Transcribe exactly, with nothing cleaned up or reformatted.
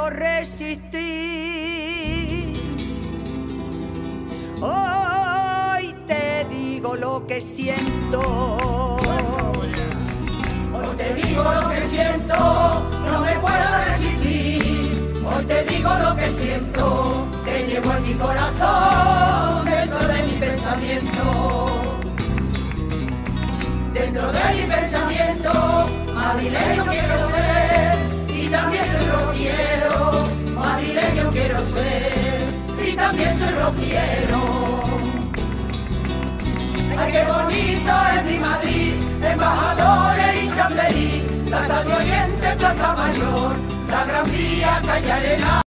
puedo resistir. Hoy te digo lo que siento. Hoy te digo lo que siento, no me puedo resistir. Hoy te digo lo que siento, que llevo en mi corazón, dentro de mi pensamiento. Dentro de mi pensamiento, madrileño quiero ser, y también soy rociero. Madrileño quiero ser, y también soy rociero. Ay, qué bonito es mi Madrid, embajadores y Chamberí, la Estadio Oriente, Plaza Mayor, la Gran Vía, Calle Arena.